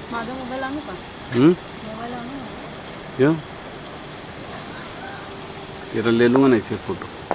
माझा मोबाईल आणू का? मोबाईल आणू क्यों? तेरा ले लूँगा ना इसे फोटो।